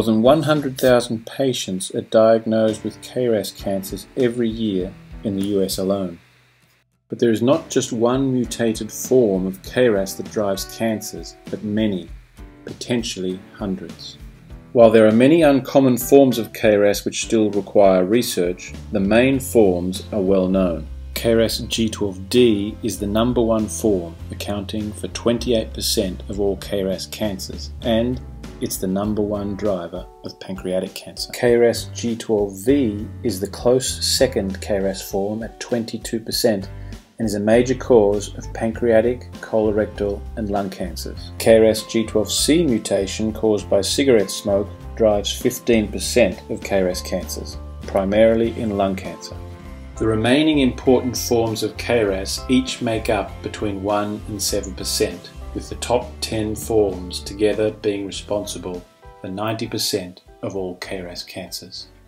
More than 100,000 patients are diagnosed with KRAS cancers every year in the US alone. But there is not just one mutated form of KRAS that drives cancers, but many, potentially hundreds. While there are many uncommon forms of KRAS which still require research, the main forms are well known. KRAS G12D is the #1 form, accounting for 28% of all KRAS cancers, and it's the #1 driver of pancreatic cancer. KRAS G12V is the close second KRAS form at 22% and is a major cause of pancreatic, colorectal and lung cancers. KRAS G12C mutation caused by cigarette smoke drives 15% of KRAS cancers, primarily in lung cancer. The remaining important forms of KRAS each make up between 1 and 7%, with the top 10 forms together being responsible for 90% of all KRAS cancers.